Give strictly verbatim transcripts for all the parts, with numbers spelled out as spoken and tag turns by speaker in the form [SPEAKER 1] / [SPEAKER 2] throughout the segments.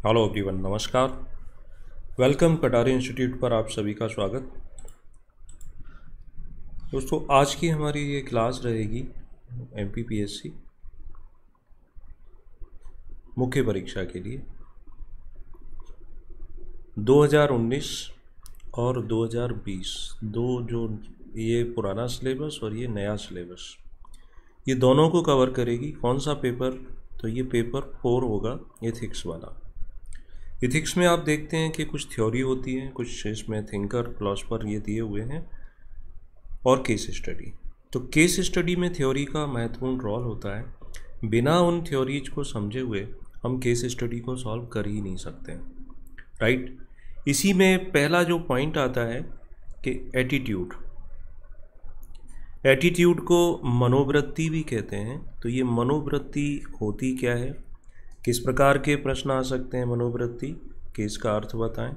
[SPEAKER 1] Hello everyone, नमस्कार। Welcome Katari institute पर आप सभी का स्वागत। दोस्तों, आज की हमारी ये क्लास रहेगी एमपीपीएससी मुख्य परीक्षा के लिए दो हज़ार उन्नीस और दो हज़ार बीस, दो जो ये पुराना सिलेबस और ये नया सिलेबस, ये दोनों को कवर करेगी। कौन सा पेपर? तो ये पेपर फोर होगा, एथिक्स वाला। इथिक्स में आप देखते हैं कि कुछ थ्योरी होती है, कुछ इसमें थिंकर फिलोसफर ये दिए हुए हैं, और केस स्टडी। तो केस स्टडी में थ्योरी का महत्वपूर्ण रोल होता है। बिना उन थ्योरीज को समझे हुए हम केस स्टडी को सॉल्व कर ही नहीं सकते, राइट। इसी में पहला जो पॉइंट आता है कि एटीट्यूड। एटीट्यूड को मनोवृत्ति भी कहते हैं। तो ये मनोवृत्ति होती क्या है, किस प्रकार के प्रश्न आ सकते हैं मनोवृत्ति के, इसका अर्थ बताएं,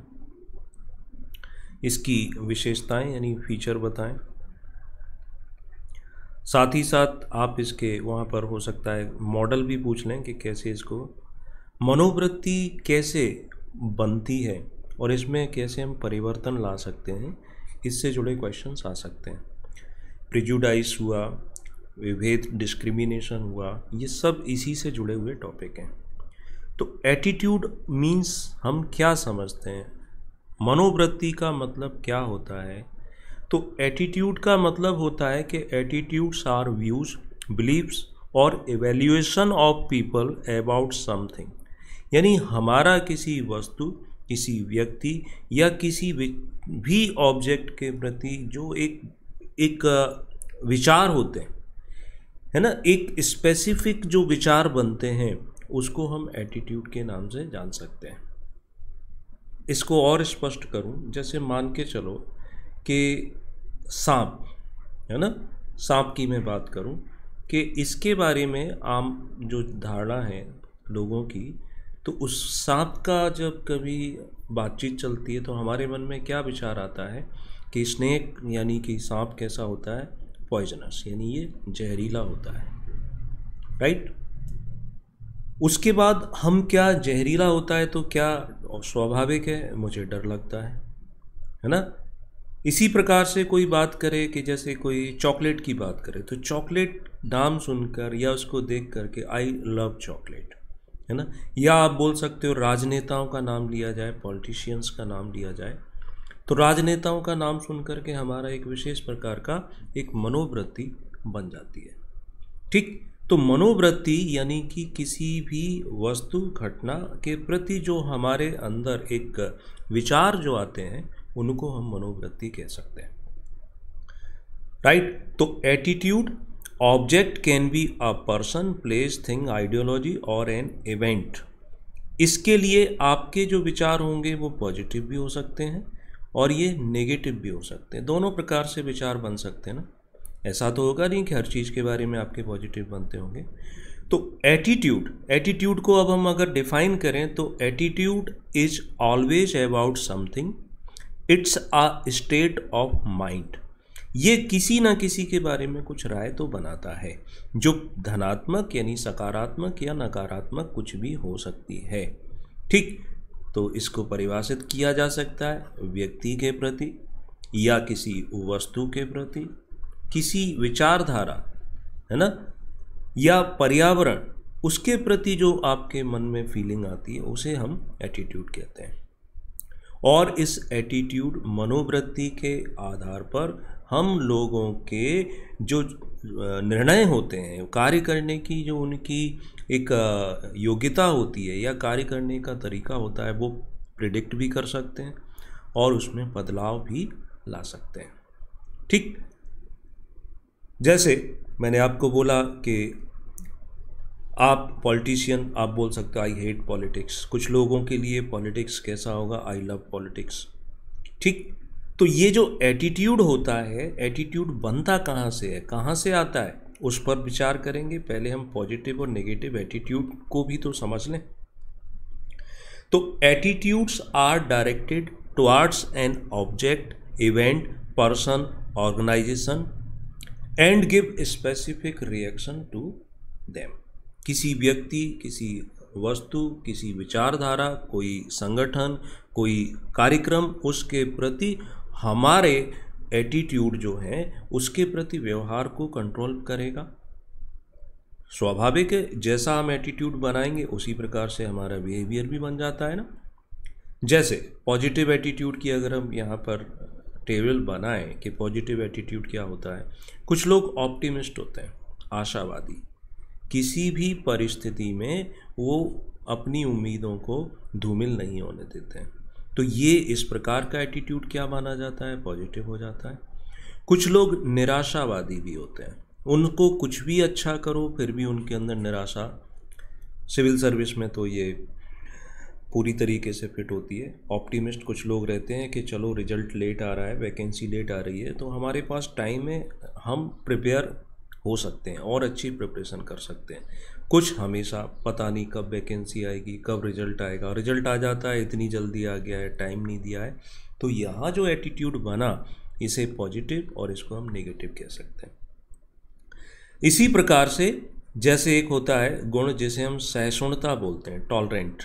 [SPEAKER 1] इसकी विशेषताएं यानी फीचर बताएं। साथ ही साथ आप इसके वहाँ पर हो सकता है मॉडल भी पूछ लें कि कैसे इसको मनोवृत्ति कैसे बनती है और इसमें कैसे हम परिवर्तन ला सकते हैं, इससे जुड़े क्वेश्चंस आ सकते हैं। प्रिजुडाइज हुआ, विभेद डिस्क्रिमिनेशन हुआ, ये सब इसी से जुड़े हुए टॉपिक हैं। तो एटीट्यूड मीन्स हम क्या समझते हैं, मनोवृत्ति का मतलब क्या होता है? तो एटीट्यूड का मतलब होता है कि एटीट्यूड्स आर व्यूज, बिलीव्स और evaluation of people about something. यानी हमारा किसी वस्तु, किसी व्यक्ति या किसी भी ऑब्जेक्ट के प्रति जो एक एक विचार होते हैं, है ना, एक स्पेसिफिक जो विचार बनते हैं, उसको हम एटीट्यूड के नाम से जान सकते हैं। इसको और स्पष्ट करूं, जैसे मान के चलो कि सांप, है ना, सांप की मैं बात करूं कि इसके बारे में आम जो धारणा है लोगों की, तो उस सांप का जब कभी बातचीत चलती है तो हमारे मन में क्या विचार आता है कि स्नेक यानी कि सांप कैसा होता है, पॉइजनस, यानी ये जहरीला होता है, राइट। उसके बाद हम क्या, जहरीला होता है तो क्या स्वाभाविक है, मुझे डर लगता है, है ना। इसी प्रकार से कोई बात करे कि जैसे कोई चॉकलेट की बात करे, तो चॉकलेट नाम सुनकर या उसको देख करके आई लव चॉकलेट, है ना। या आप बोल सकते हो राजनेताओं का नाम लिया जाए, पॉलिटिशियंस का नाम लिया जाए, तो राजनेताओं का नाम सुन करके हमारा एक विशेष प्रकार का एक मनोवृत्ति बन जाती है, ठीक। तो मनोवृत्ति यानी कि किसी भी वस्तु, घटना के प्रति जो हमारे अंदर एक विचार जो आते हैं, उनको हम मनोवृत्ति कह सकते हैं, राइट। तो attitude, object can be a person, place, thing, ideology और एन इवेंट। इसके लिए आपके जो विचार होंगे वो पॉजिटिव भी हो सकते हैं और ये नेगेटिव भी हो सकते हैं। दोनों प्रकार से विचार बन सकते हैं ना। ऐसा तो होगा नहीं कि हर चीज़ के बारे में आपके पॉजिटिव बनते होंगे। तो एटीट्यूड, एटीट्यूड को अब हम अगर डिफाइन करें तो attitude is always about something, it's a state of mind. ये किसी ना किसी के बारे में कुछ राय तो बनाता है, जो धनात्मक यानी सकारात्मक या नकारात्मक कुछ भी हो सकती है, ठीक। तो इसको परिभाषित किया जा सकता है व्यक्ति के प्रति या किसी वस्तु के प्रति, किसी विचारधारा, है ना, या पर्यावरण, उसके प्रति जो आपके मन में फीलिंग आती है, उसे हम एटीट्यूड कहते हैं। और इस एटीट्यूड मनोवृत्ति के आधार पर हम लोगों के जो निर्णय होते हैं, कार्य करने की जो उनकी एक योग्यता होती है या कार्य करने का तरीका होता है, वो प्रिडिक्ट भी कर सकते हैं और उसमें बदलाव भी ला सकते हैं, ठीक। जैसे मैंने आपको बोला कि आप पॉलिटिशियन, आप बोल सकते हो आई हेट पॉलिटिक्स। कुछ लोगों के लिए पॉलिटिक्स कैसा होगा, आई लव पॉलिटिक्स, ठीक। तो ये जो एटीट्यूड होता है, एटीट्यूड बनता कहाँ से है, कहाँ से आता है, उस पर विचार करेंगे। पहले हम पॉजिटिव और नेगेटिव एटीट्यूड को भी तो समझ लें। तो attitudes are directed towards an object, event, person, organisation and give specific reaction to them. किसी व्यक्ति, किसी वस्तु, किसी विचारधारा, कोई संगठन, कोई कार्यक्रम, उसके प्रति हमारे एटीट्यूड जो है उसके प्रति व्यवहार को कंट्रोल करेगा। स्वाभाविक है, जैसा हम एटीट्यूड बनाएंगे उसी प्रकार से हमारा बिहेवियर भी बन जाता है ना। जैसे पॉजिटिव एटीट्यूड की अगर हम यहाँ पर टेबल बनाएं कि पॉजिटिव एटीट्यूड क्या होता है। कुछ लोग ऑप्टिमिस्ट होते हैं, आशावादी, किसी भी परिस्थिति में वो अपनी उम्मीदों को धूमिल नहीं होने देते हैं, तो ये इस प्रकार का एटीट्यूड क्या माना जाता है, पॉजिटिव हो जाता है। कुछ लोग निराशावादी भी होते हैं, उनको कुछ भी अच्छा करो फिर भी उनके अंदर निराशा। सिविल सर्विस में तो ये पूरी तरीके से फिट होती है। ऑप्टिमिस्ट कुछ लोग रहते हैं कि चलो रिजल्ट लेट आ रहा है, वैकेंसी लेट आ रही है, तो हमारे पास टाइम है, हम प्रिपेयर हो सकते हैं और अच्छी प्रिपरेशन कर सकते हैं। कुछ हमेशा पता नहीं कब वैकेंसी आएगी, कब रिजल्ट आएगा, रिजल्ट आ जाता है इतनी जल्दी आ गया है, टाइम नहीं दिया है। तो यहाँ जो एटीट्यूड बना इसे पॉजिटिव और इसको हम नेगेटिव कह सकते हैं। इसी प्रकार से जैसे एक होता है गुण जिसे हम सहिष्णुता बोलते हैं, टॉलरेंट।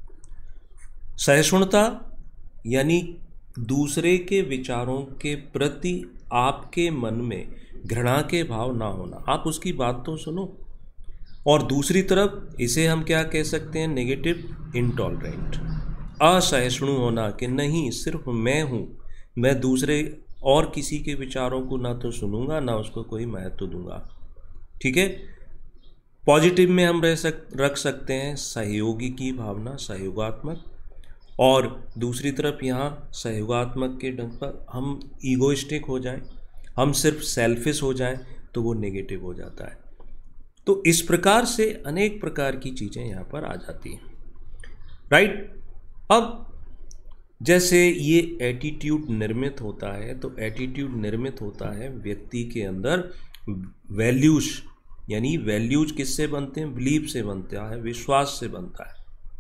[SPEAKER 1] सहिष्णुता यानी दूसरे के विचारों के प्रति आपके मन में घृणा के भाव ना होना, आप उसकी बात तो सुनो। और दूसरी तरफ इसे हम क्या कह सकते हैं, नेगेटिव, इनटॉलरेंट, असहिष्णु होना कि नहीं सिर्फ मैं हूँ, मैं दूसरे और किसी के विचारों को ना तो सुनूंगा ना उसको कोई महत्व दूंगा। ठीक है। पॉजिटिव में हम रह सक रख सकते हैं सहयोगी की भावना, सहयोगात्मक, और दूसरी तरफ यहाँ सहयोगात्मक के ढंग पर हम ईगोइस्टिक हो जाएं, हम सिर्फ सेल्फिश हो जाएं, तो वो नेगेटिव हो जाता है। तो इस प्रकार से अनेक प्रकार की चीज़ें यहाँ पर आ जाती हैं, राइट। अब जैसे ये एटीट्यूड निर्मित होता है, तो एटीट्यूड निर्मित होता है व्यक्ति के अंदर वैल्यूज, यानी वैल्यूज किससे बनते हैं, बिलीफ से बनता है, विश्वास से बनता है।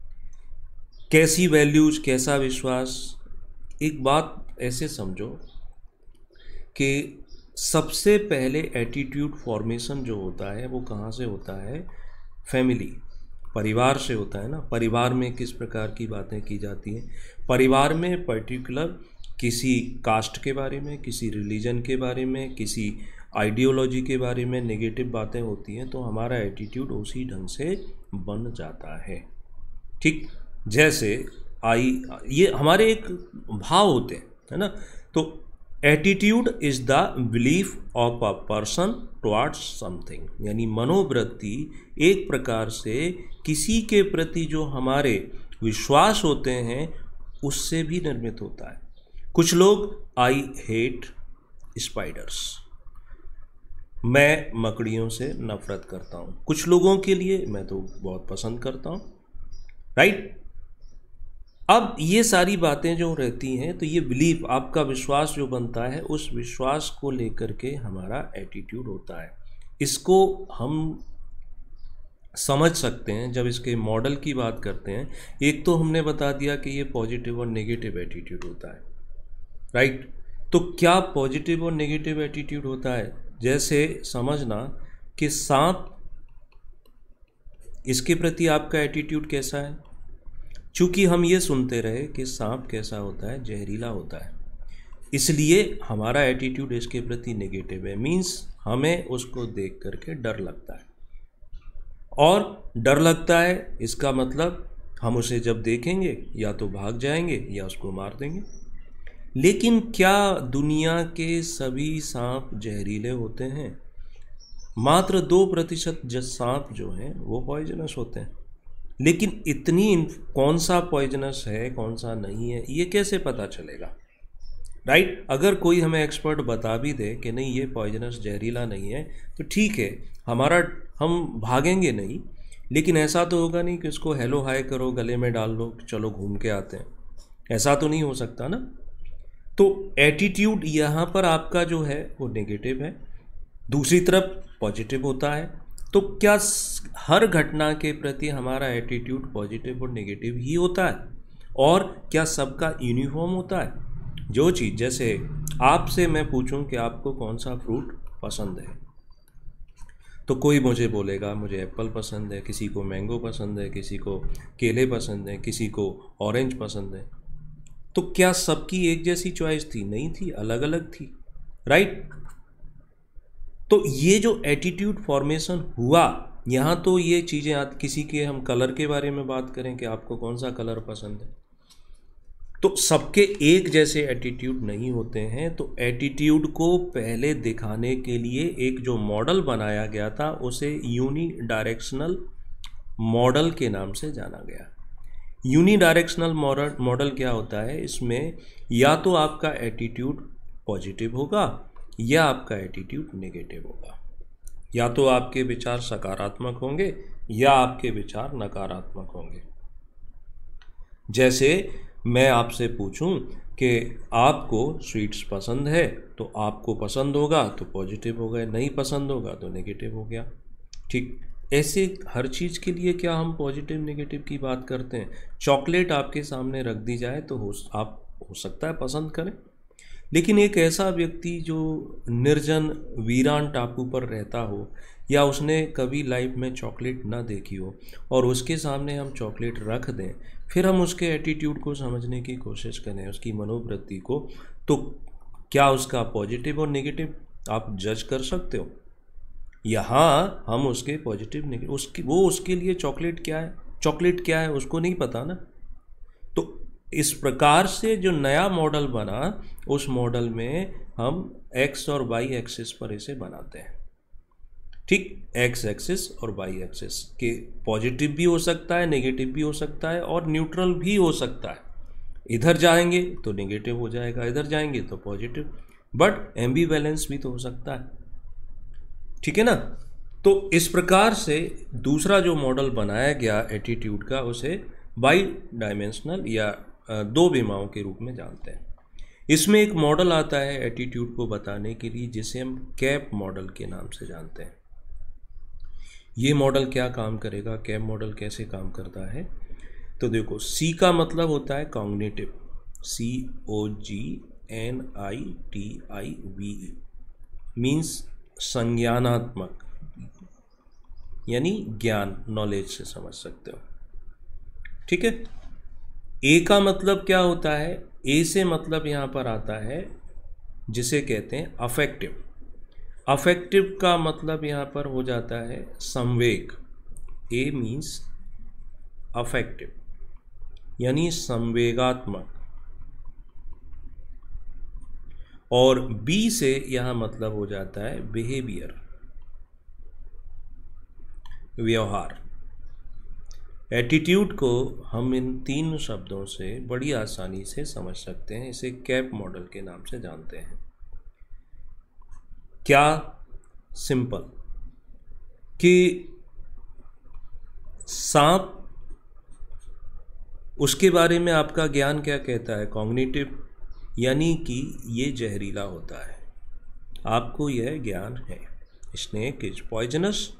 [SPEAKER 1] कैसी वैल्यूज, कैसा विश्वास। एक बात ऐसे समझो कि सबसे पहले एटीट्यूड फॉर्मेशन जो होता है वो कहाँ से होता है, फैमिली, परिवार से होता है ना। परिवार में किस प्रकार की बातें की जाती हैं, परिवार में पर्टिकुलर किसी कास्ट के बारे में, किसी रिलीजन के बारे में, किसी आइडियोलॉजी के बारे में नेगेटिव बातें होती हैं, तो हमारा एटीट्यूड उसी ढंग से बन जाता है। ठीक, जैसे आई, ये हमारे एक भाव होते हैं, है ना। तो attitude is the belief of a person towards something, यानी मनोवृत्ति एक प्रकार से किसी के प्रति जो हमारे विश्वास होते हैं उससे भी निर्मित होता है। कुछ लोग, आई हेट स्पाइडर्स, मैं मकड़ियों से नफरत करता हूँ। कुछ लोगों के लिए मैं तो बहुत पसंद करता हूँ, राइट। अब ये सारी बातें जो रहती हैं, तो ये बिलीफ, आपका विश्वास जो बनता है, उस विश्वास को लेकर के हमारा एटीट्यूड होता है। इसको हम समझ सकते हैं जब इसके मॉडल की बात करते हैं। एक तो हमने बता दिया कि ये पॉजिटिव और नेगेटिव एटीट्यूड होता है, राइट। तो क्या पॉजिटिव और नेगेटिव एटीट्यूड होता है, जैसे समझना कि सांप, इसके प्रति आपका एटीट्यूड कैसा है। चूँकि हम ये सुनते रहे कि सांप कैसा होता है, जहरीला होता है, इसलिए हमारा एटीट्यूड इसके प्रति नेगेटिव है। मीन्स हमें उसको देख करके डर लगता है, और डर लगता है इसका मतलब हम उसे जब देखेंगे या तो भाग जाएंगे या उसको मार देंगे। लेकिन क्या दुनिया के सभी सांप जहरीले होते हैं? मात्र दो प्रतिशत सांप जो हैं वो पॉइजनस होते हैं। लेकिन इतनी कौन सा पॉइजनस है कौन सा नहीं है ये कैसे पता चलेगा, राइट। अगर कोई हमें एक्सपर्ट बता भी दे कि नहीं ये पॉइजनस जहरीला नहीं है तो ठीक है, हमारा हम भागेंगे नहीं। लेकिन ऐसा तो होगा नहीं कि उसको हेलो हाय करो, गले में डाल लो, चलो घूम के आते हैं, ऐसा तो नहीं हो सकता ना। तो एटीट्यूड यहाँ पर आपका जो है वो नेगेटिव है, दूसरी तरफ पॉजिटिव होता है। तो क्या हर घटना के प्रति हमारा एटीट्यूड पॉजिटिव और नेगेटिव ही होता है? और क्या सबका यूनिफॉर्म होता है? जो चीज़, जैसे आपसे मैं पूछूं कि आपको कौन सा फ्रूट पसंद है, तो कोई मुझे बोलेगा मुझे एप्पल पसंद है, किसी को मैंगो पसंद है, किसी को केले पसंद है, किसी को ऑरेंज पसंद है। तो क्या सबकी एक जैसी चॉइस थी? नहीं थी, अलग अलग थी, राइट। तो ये जो एटीट्यूड फॉर्मेशन हुआ यहाँ, तो ये चीज़ें, किसी के हम कलर के बारे में बात करें कि आपको कौन सा कलर पसंद है, तो सबके एक जैसे एटीट्यूड नहीं होते हैं। तो एटीट्यूड को पहले दिखाने के लिए एक जो मॉडल बनाया गया था उसे यूनी डायरेक्शनल मॉडल के नाम से जाना गया। यूनी डायरेक्शनल मॉडल मॉडल क्या होता है? इसमें या तो आपका एटीट्यूड पॉजिटिव होगा या आपका एटीट्यूड नेगेटिव होगा, या तो आपके विचार सकारात्मक होंगे या आपके विचार नकारात्मक होंगे। जैसे मैं आपसे पूछूं कि आपको स्वीट्स पसंद है, तो आपको पसंद होगा तो पॉजिटिव हो गए, नहीं पसंद होगा तो नेगेटिव हो गया, ठीक। ऐसे हर चीज़ के लिए क्या हम पॉजिटिव नेगेटिव की बात करते हैं? चॉकलेट आपके सामने रख दी जाए तो हो आप हो सकता है पसंद करें, लेकिन एक ऐसा व्यक्ति जो निर्जन वीरान टापू पर रहता हो या उसने कभी लाइफ में चॉकलेट ना देखी हो और उसके सामने हम चॉकलेट रख दें, फिर हम उसके एटीट्यूड को समझने की कोशिश करें, उसकी मनोवृत्ति को, तो क्या उसका पॉजिटिव और नेगेटिव आप जज कर सकते हो? यहाँ हम उसके पॉजिटिव नेगेटिव, उसकी वो उसके लिए चॉकलेट क्या है, चॉकलेट क्या है उसको नहीं पता ना। तो इस प्रकार से जो नया मॉडल बना, उस मॉडल में हम एक्स और वाई एक्सिस पर इसे बनाते हैं, ठीक। एक्स एक्सिस और वाई एक्सिस के पॉजिटिव भी हो सकता है, नेगेटिव भी हो सकता है और न्यूट्रल भी हो सकता है। इधर जाएंगे तो नेगेटिव हो जाएगा, इधर जाएंगे तो पॉजिटिव, बट एम्बीवैलेंस भी तो हो सकता है, ठीक है ना। तो इस प्रकार से दूसरा जो मॉडल बनाया गया एटीट्यूड का, उसे बाई डायमेंशनल या दो विमाओं के रूप में जानते हैं। इसमें एक मॉडल आता है एटीट्यूड को बताने के लिए जिसे हम कैप मॉडल के नाम से जानते हैं। ये मॉडल क्या काम करेगा, कैप मॉडल कैसे काम करता है? तो देखो, सी का मतलब होता है cognitive, C O G N I T I V E, means संज्ञानात्मक, यानी ज्ञान, नॉलेज से समझ सकते हो, ठीक है। ए का मतलब क्या होता है? ए से मतलब यहाँ पर आता है जिसे कहते हैं अफेक्टिव। अफेक्टिव का मतलब यहाँ पर हो जाता है संवेग। ए मीन्स अफेक्टिव यानी संवेगात्मक, और बी से यहाँ मतलब हो जाता है बिहेवियर, व्यवहार। एटीट्यूड को हम इन तीन शब्दों से बड़ी आसानी से समझ सकते हैं, इसे कैप मॉडल के नाम से जानते हैं। क्या सिंपल कि सांप, उसके बारे में आपका ज्ञान क्या कहता है? कॉग्निटिव, यानी कि ये जहरीला होता है, आपको यह ज्ञान है। Snake is poisonous.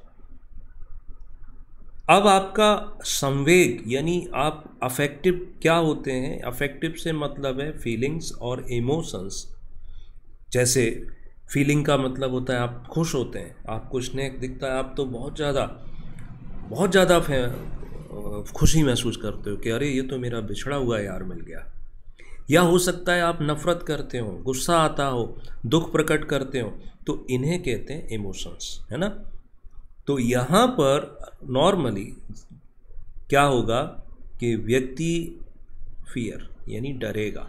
[SPEAKER 1] अब आपका संवेग यानी आप अफेक्टिव क्या होते हैं? अफेक्टिव से मतलब है फीलिंग्स और इमोशंस। जैसे फीलिंग का मतलब होता है आप खुश होते हैं, आपको स्नेक दिखता है, आप तो बहुत ज़्यादा बहुत ज़्यादा खुशी महसूस करते हो कि अरे ये तो मेरा बिछड़ा हुआ यार मिल गया। या हो सकता है आप नफ़रत करते हो, गुस्सा आता हो, दुख प्रकट करते हो, तो इन्हें कहते हैं इमोशंस, है ना। तो यहाँ पर नॉर्मली क्या होगा कि व्यक्ति फियर यानी डरेगा।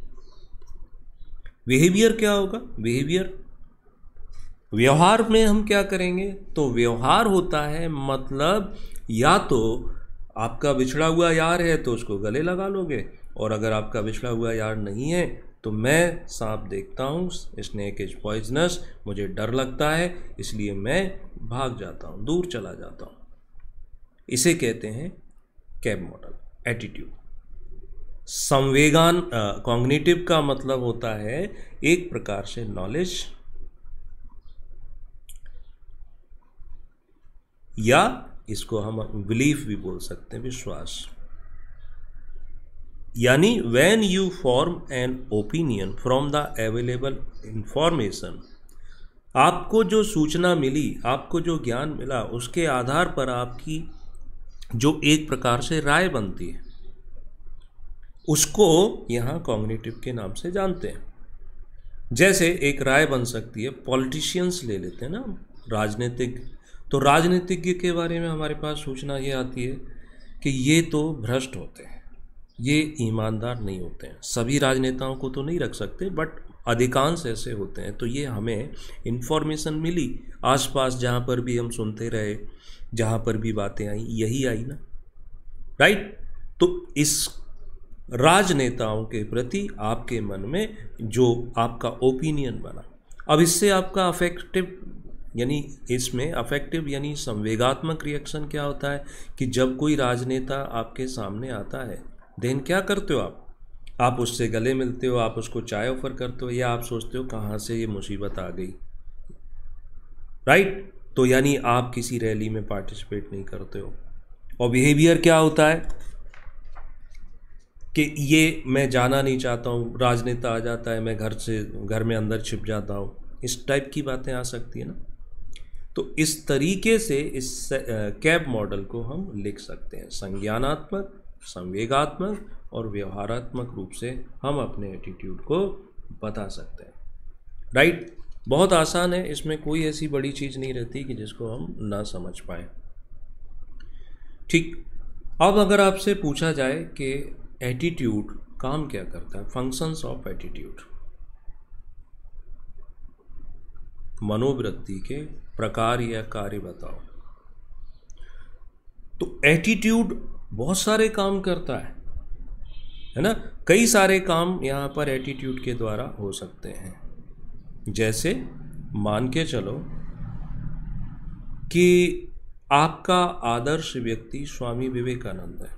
[SPEAKER 1] बिहेवियर क्या होगा? बिहेवियर, व्यवहार में हम क्या करेंगे? तो व्यवहार होता है मतलब या तो आपका बिछड़ा हुआ यार है तो उसको गले लगा लोगे, और अगर आपका बिछड़ा हुआ यार नहीं है तो मैं सांप देखता हूँ, स्नेक इज पॉइजनस, मुझे डर लगता है इसलिए मैं भाग जाता हूँ, दूर चला जाता हूँ। इसे कहते हैं कैप मॉडल, एटीट्यूड। संवेगान कॉग्निटिव का मतलब होता है एक प्रकार से नॉलेज, या इसको हम बिलीफ भी बोल सकते हैं, विश्वास। यानी when you form an opinion from the available information आपको जो सूचना मिली, आपको जो ज्ञान मिला, उसके आधार पर आपकी जो एक प्रकार से राय बनती है, उसको यहाँ कॉग्निटिव के नाम से जानते हैं। जैसे एक राय बन सकती है, पॉलिटिशियंस ले लेते हैं ना, राजनीतिक, तो राजनीतिज्ञ के बारे में हमारे पास सूचना ये आती है कि ये तो भ्रष्ट होते हैं, ये ईमानदार नहीं होते हैं। सभी राजनेताओं को तो नहीं रख सकते, बट अधिकांश ऐसे होते हैं। तो ये हमें इन्फॉर्मेशन मिली, आसपास जहाँ पर भी हम सुनते रहे, जहाँ पर भी बातें आई, यही आई ना, राइट। तो इस राजनेताओं के प्रति आपके मन में जो आपका ओपिनियन बना, अब इससे आपका अफेक्टिव यानी इसमें अफेक्टिव यानी संवेगात्मक रिएक्शन क्या होता है कि जब कोई राजनेता आपके सामने आता है, देन क्या करते हो आप आप उससे गले मिलते हो, आप उसको चाय ऑफर करते हो, या आप सोचते हो कहाँ से ये मुसीबत आ गई, राइट। तो यानी आप किसी रैली में पार्टिसिपेट नहीं करते हो। और बिहेवियर क्या होता है कि ये मैं जाना नहीं चाहता हूँ, राजनेता आ जाता है, मैं घर से घर में अंदर छिप जाता हूँ, इस टाइप की बातें आ सकती है ना। तो इस तरीके से इस कैब मॉडल को हम लिख सकते हैं। संज्ञानात्मक, संवेगात्मक और व्यवहारात्मक रूप से हम अपने एटीट्यूड को बता सकते हैं, राइट। बहुत आसान है, इसमें कोई ऐसी बड़ी चीज़ नहीं रहती कि जिसको हम ना समझ पाए। ठीक, अब अगर आपसे पूछा जाए कि एटीट्यूड काम क्या करता है, फंक्शंस ऑफ एटीट्यूड, मनोवृत्ति के प्रकार या कार्य बताओ। तो एटीट्यूड बहुत सारे काम करता है है ना। कई सारे काम यहाँ पर एटीट्यूड के द्वारा हो सकते हैं। जैसे मान के चलो कि आपका आदर्श व्यक्ति स्वामी विवेकानंद है।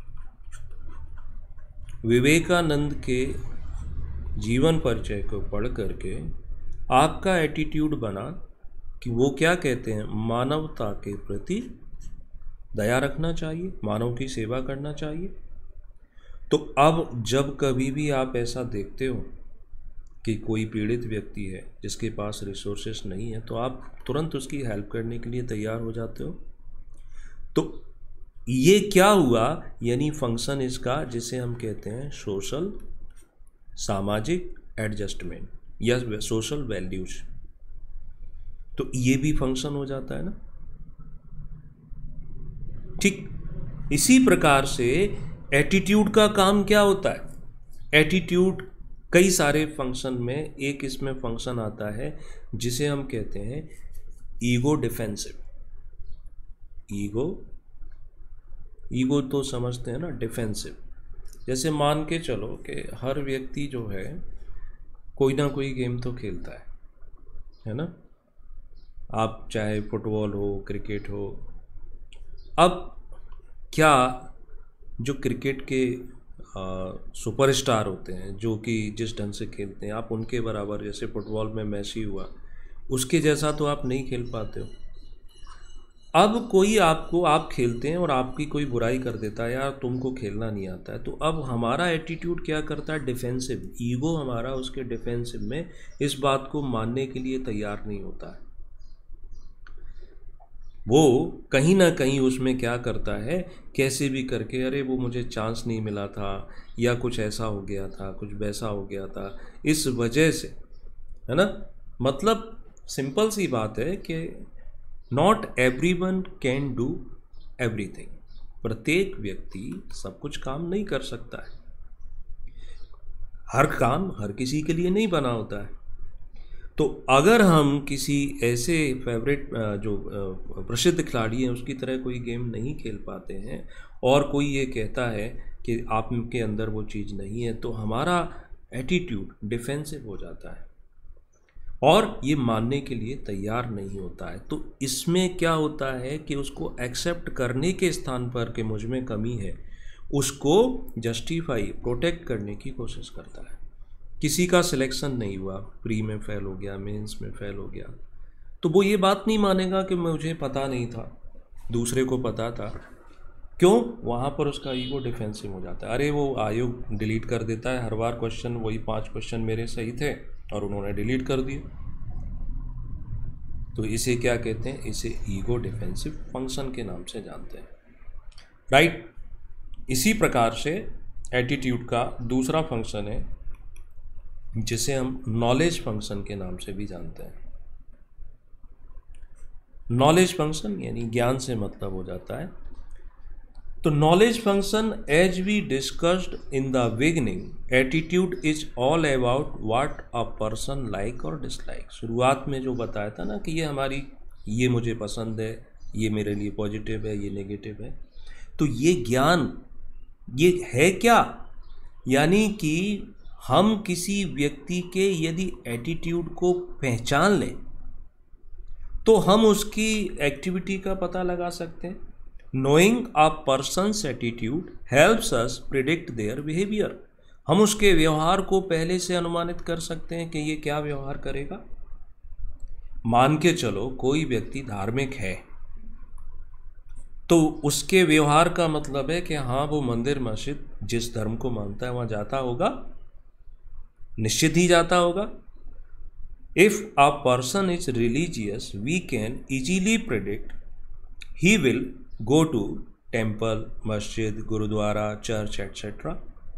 [SPEAKER 1] विवेकानंद के जीवन परिचय को पढ़ करके आपका एटीट्यूड बना कि वो क्या कहते हैं, मानवता के प्रति दया रखना चाहिए, मानव की सेवा करना चाहिए। तो अब जब कभी भी आप ऐसा देखते हो कि कोई पीड़ित व्यक्ति है जिसके पास रिसोर्सेस नहीं है, तो आप तुरंत उसकी हेल्प करने के लिए तैयार हो जाते हो। तो ये क्या हुआ, यानी फंक्शन इसका जिसे हम कहते हैं सोशल, सामाजिक एडजस्टमेंट या सोशल वैल्यूज। तो ये भी फंक्शन हो जाता है ना। ठीक इसी प्रकार से एटीट्यूड का काम क्या होता है। एटीट्यूड कई सारे फंक्शन में एक इसमें फंक्शन आता है जिसे हम कहते हैं ईगो डिफेंसिव। ईगो ईगो तो समझते हैं ना, डिफेंसिव। जैसे मान के चलो कि हर व्यक्ति जो है कोई ना कोई गेम तो खेलता है है ना। आप चाहे फुटबॉल हो, क्रिकेट हो। अब क्या जो क्रिकेट के सुपरस्टार होते हैं, जो कि जिस ढंग से खेलते हैं, आप उनके बराबर, जैसे फुटबॉल में मैसी हुआ, उसके जैसा तो आप नहीं खेल पाते हो। अब कोई आपको, आप खेलते हैं और आपकी कोई बुराई कर देता है, यार तुमको खेलना नहीं आता है, तो अब हमारा एटीट्यूड क्या करता है, डिफेंसिव। ईगो हमारा उसके डिफेंसिव में इस बात को मानने के लिए तैयार नहीं होता है। वो कहीं ना कहीं उसमें क्या करता है, कैसे भी करके, अरे वो मुझे चांस नहीं मिला था, या कुछ ऐसा हो गया था, कुछ वैसा हो गया था, इस वजह से, है ना। मतलब सिंपल सी बात है कि not everyone can do everything. प्रत्येक व्यक्ति सब कुछ काम नहीं कर सकता है। हर काम हर किसी के लिए नहीं बना होता है। तो अगर हम किसी ऐसे फेवरेट जो प्रसिद्ध खिलाड़ी हैं उसकी तरह कोई गेम नहीं खेल पाते हैं, और कोई ये कहता है कि आपके अंदर वो चीज़ नहीं है, तो हमारा एटीट्यूड डिफेंसिव हो जाता है और ये मानने के लिए तैयार नहीं होता है। तो इसमें क्या होता है कि उसको एक्सेप्ट करने के स्थान पर कि मुझ में कमी है, उसको जस्टिफाई, प्रोटेक्ट करने की कोशिश करता है। किसी का सिलेक्शन नहीं हुआ, प्री में फेल हो गया, मेंस में फेल हो गया, तो वो ये बात नहीं मानेगा कि मुझे पता नहीं था, दूसरे को पता था। क्यों? वहाँ पर उसका ईगो डिफेंसिव हो जाता है। अरे वो आयोग डिलीट कर देता है हर बार क्वेश्चन, वही पांच क्वेश्चन मेरे सही थे और उन्होंने डिलीट कर दिए। तो इसे क्या कहते हैं? इसे ईगो डिफेंसिव फंक्शन के नाम से जानते हैं, राइट। इसी प्रकार से एटीट्यूड का दूसरा फंक्शन है जिसे हम नॉलेज फंक्शन के नाम से भी जानते हैं। नॉलेज फंक्शन यानी ज्ञान से मतलब हो जाता है। तो knowledge function, as we discussed in the beginning, attitude is all about what a person like और डिसलाइक। शुरुआत में जो बताया था ना कि ये हमारी, ये मुझे पसंद है, ये मेरे लिए पॉजिटिव है, ये नेगेटिव है। तो ये ज्ञान ये है क्या? यानी कि हम किसी व्यक्ति के यदि एटीट्यूड को पहचान लें तो हम उसकी एक्टिविटी का पता लगा सकते हैं। Knowing a person's attitude helps us predict their behaviour. हम उसके व्यवहार को पहले से अनुमानित कर सकते हैं कि ये क्या व्यवहार करेगा। मान के चलो कोई व्यक्ति धार्मिक है तो उसके व्यवहार का मतलब है कि हाँ वो मंदिर मस्जिद जिस धर्म को मानता है वहाँ जाता होगा, निश्चित ही जाता होगा। If a person is religious, we can easily predict he will go to temple, masjid, gurdwara, church etcetera.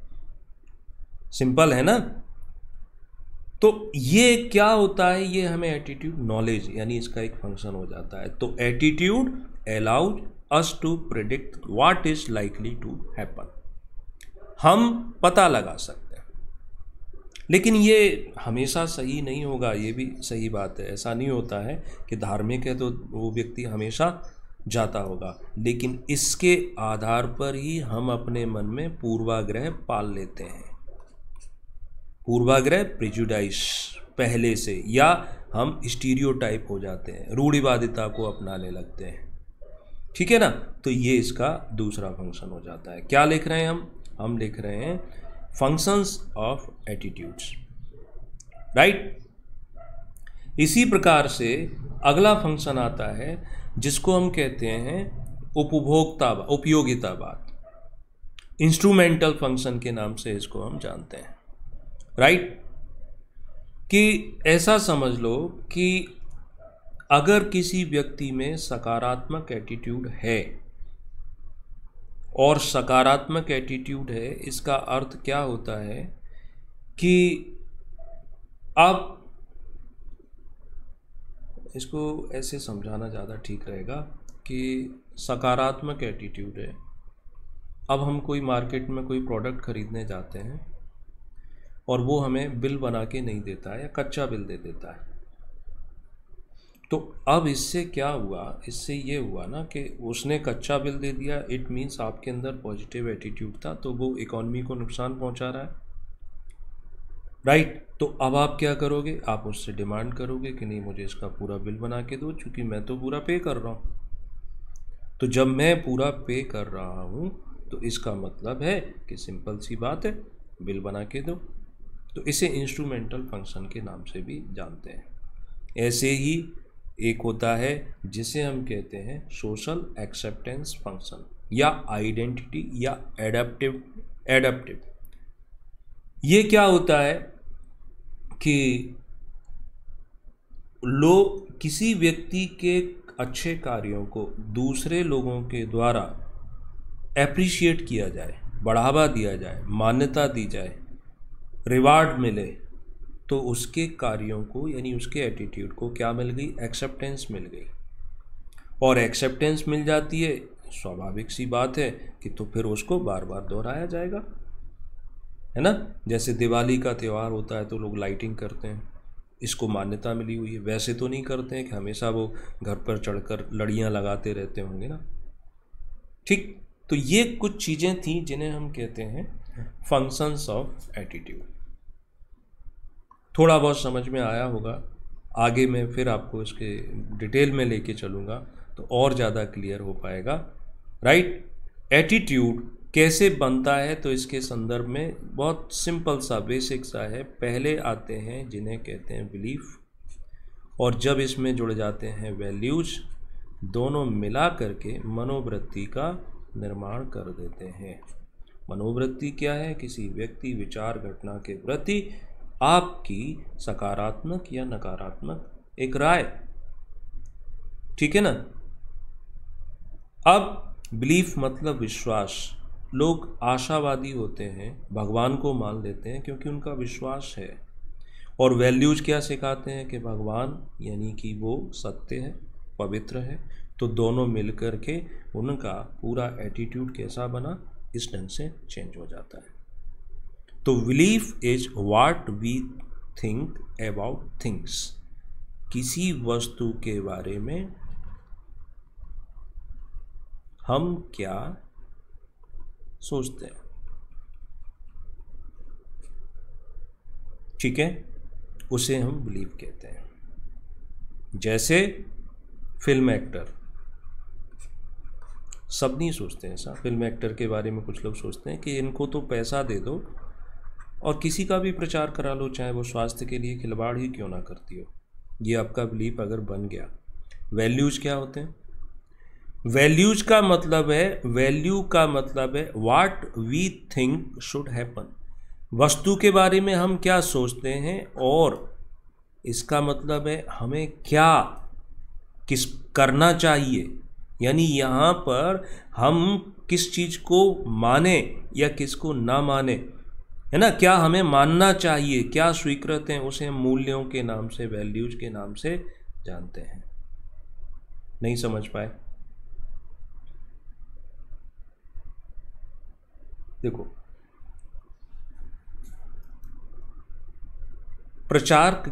[SPEAKER 1] Simple है ना? तो ये क्या होता है? ये हमें एटीट्यूड नॉलेज यानी इसका एक फंक्शन हो जाता है। तो attitude allows us to predict what is likely to happen. हम पता लगा सकते हैं, लेकिन ये हमेशा सही नहीं होगा। ये भी सही बात है, ऐसा नहीं होता है कि धार्मिक है तो वो व्यक्ति हमेशा जाता होगा, लेकिन इसके आधार पर ही हम अपने मन में पूर्वाग्रह पाल लेते हैं। पूर्वाग्रह प्रेजुडाइज पहले से, या हम स्टीरियोटाइप हो जाते हैं, रूढ़िवादिता को अपनाने लगते हैं। ठीक है ना? तो ये इसका दूसरा फंक्शन हो जाता है। क्या लिख रहे हैं हम? हम लिख रहे हैं फंक्शंस ऑफ एटीट्यूड्स, राइट। इसी प्रकार से अगला फंक्शन आता है जिसको हम कहते हैं उपभोक्ता उपयोगितावाद। इंस्ट्रूमेंटल फंक्शन के नाम से इसको हम जानते हैं, राइट। कि ऐसा समझ लो कि अगर किसी व्यक्ति में सकारात्मक एटीट्यूड है, और सकारात्मक एटीट्यूड है, इसका अर्थ क्या होता है कि आप इसको ऐसे समझाना ज़्यादा ठीक रहेगा कि सकारात्मक एटीट्यूड है। अब हम कोई मार्केट में कोई प्रोडक्ट खरीदने जाते हैं और वो हमें बिल बना के नहीं देता है या कच्चा बिल दे देता है, तो अब इससे क्या हुआ? इससे ये हुआ ना कि उसने कच्चा बिल दे दिया, इट मीन्स आपके अंदर पॉजिटिव एटीट्यूड था, तो वो इकॉनमी को नुकसान पहुंचा रहा है, राइट। तो अब आप क्या करोगे? आप उससे डिमांड करोगे कि नहीं मुझे इसका पूरा बिल बना के दो, क्योंकि मैं तो पूरा पे कर रहा हूँ। तो जब मैं पूरा पे कर रहा हूँ तो इसका मतलब है कि सिंपल सी बात है, बिल बना के दो। तो इसे इंस्ट्रूमेंटल फंक्शन के नाम से भी जानते हैं। ऐसे ही एक होता है जिसे हम कहते हैं सोशल एक्सेप्टेंस फंक्शन या आइडेंटिटी या एडेप्टिव एडेप्टिव। ये क्या होता है कि लोग किसी व्यक्ति के अच्छे कार्यों को दूसरे लोगों के द्वारा एप्रिशिएट किया जाए, बढ़ावा दिया जाए, मान्यता दी जाए, रिवार्ड मिले, तो उसके कार्यों को यानी उसके एटीट्यूड को क्या मिल गई? एक्सेप्टेंस मिल गई। और एक्सेप्टेंस मिल जाती है, स्वाभाविक सी बात है कि तो फिर उसको बार बार दोहराया जाएगा, है ना। जैसे दिवाली का त्यौहार होता है तो लोग लाइटिंग करते हैं, इसको मान्यता मिली हुई है। वैसे तो नहीं करते हैं कि हमेशा वो घर पर चढ़कर लड़ियाँ लगाते रहते होंगे ना, ठीक। तो ये कुछ चीज़ें थी जिन्हें हम कहते हैं फंक्शंस ऑफ एटीट्यूड। थोड़ा बहुत समझ में आया होगा, आगे मैं फिर आपको इसके डिटेल में लेके चलूँगा तो और ज़्यादा क्लियर हो पाएगा, राइट। एटीट्यूड कैसे बनता है तो इसके संदर्भ में बहुत सिंपल सा बेसिक सा है। पहले आते हैं जिन्हें कहते हैं बिलीफ, और जब इसमें जुड़ जाते हैं वैल्यूज, दोनों मिला करके मनोवृत्ति का निर्माण कर देते हैं। मनोवृत्ति क्या है? किसी व्यक्ति विचार घटना के प्रति आपकी सकारात्मक या नकारात्मक एक राय, ठीक है ना। अब बिलीफ मतलब विश्वास। लोग आशावादी होते हैं, भगवान को मान लेते हैं क्योंकि उनका विश्वास है। और वैल्यूज क्या सिखाते हैं कि भगवान यानी कि वो सत्य है, पवित्र है। तो दोनों मिलकर के उनका पूरा एटीट्यूड कैसा बना, इस ढंग से चेंज हो जाता है। तो belief is what we think about things. किसी वस्तु के बारे में हम क्या सोचते हैं, ठीक है, उसे हम बिलीव कहते हैं। जैसे फिल्म एक्टर, सब नहीं सोचते हैं ऐसा। फिल्म एक्टर के बारे में कुछ लोग सोचते हैं कि इनको तो पैसा दे दो और किसी का भी प्रचार करा लो, चाहे वो स्वास्थ्य के लिए खिलवाड़ ही क्यों ना करती हो। ये आपका बिलीफ अगर बन गया। वैल्यूज क्या होते हैं? वैल्यूज का मतलब है, वैल्यू का मतलब है what we think should happen. वस्तु के बारे में हम क्या सोचते हैं और इसका मतलब है हमें क्या किस करना चाहिए। यानी यहाँ पर हम किस चीज़ को माने या किसको ना माने, है ना, क्या हमें मानना चाहिए, क्या स्वीकृत हैं, उसे हम मूल्यों के नाम से, वैल्यूज के नाम से जानते हैं। नहीं समझ पाए? देखो, प्रचार,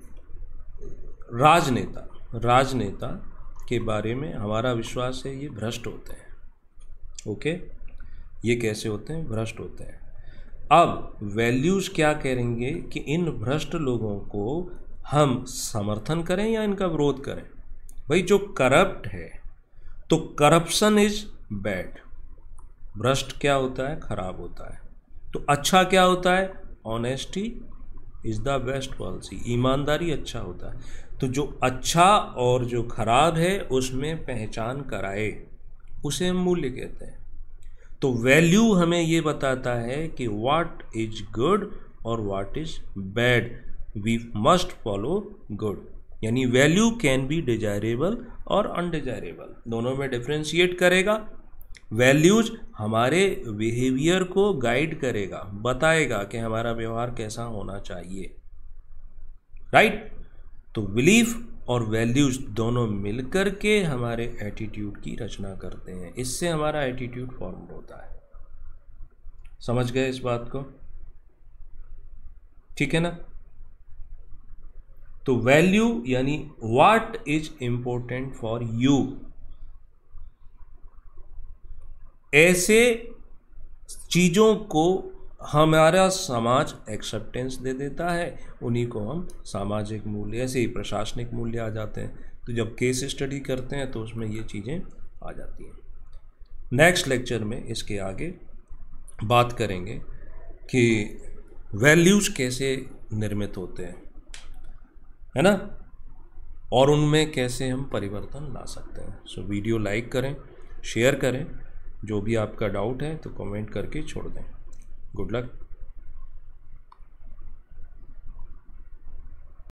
[SPEAKER 1] राजनेता राजनेता के बारे में हमारा विश्वास है ये भ्रष्ट होते हैं। ओके, ये कैसे होते हैं? भ्रष्ट होते हैं। अब वैल्यूज क्या करेंगे कि इन भ्रष्ट लोगों को हम समर्थन करें या इनका विरोध करें। भाई जो करप्ट है, तो करप्शन इज बैड। भ्रष्ट क्या होता है? खराब होता है। तो अच्छा क्या होता है? Honesty is the best policy. ईमानदारी अच्छा होता है। तो जो अच्छा और जो खराब है उसमें पहचान कराए, उसे हम मूल्य कहते हैं। तो वैल्यू हमें ये बताता है कि व्हाट इज गुड और what is bad, we must follow good. यानी वैल्यू कैन बी डिजायरेबल और अनडिजायरेबल, दोनों में डिफ्रेंशिएट करेगा। वैल्यूज हमारे बिहेवियर को गाइड करेगा, बताएगा कि हमारा व्यवहार कैसा होना चाहिए, राइट। तो बिलीफ और वैल्यूज दोनों मिलकर के हमारे एटीट्यूड की रचना करते हैं। इससे हमारा एटीट्यूड फॉर्म होता है। समझ गए इस बात को? ठीक है ना। तो वैल्यू यानी what is important for you. ऐसे चीजों को हमारा समाज एक्सेप्टेंस दे देता है, उन्हीं को हम सामाजिक मूल्य, ऐसे ही प्रशासनिक मूल्य आ जाते हैं। तो जब केस स्टडी करते हैं तो उसमें ये चीज़ें आ जाती हैं। नेक्स्ट लेक्चर में इसके आगे बात करेंगे कि वैल्यूज़ कैसे निर्मित होते हैं, है ना, और उनमें कैसे हम परिवर्तन ला सकते हैं। सो वीडियो लाइक करें, शेयर करें, जो भी आपका डाउट है तो कमेंट करके छोड़ दें। Good luck.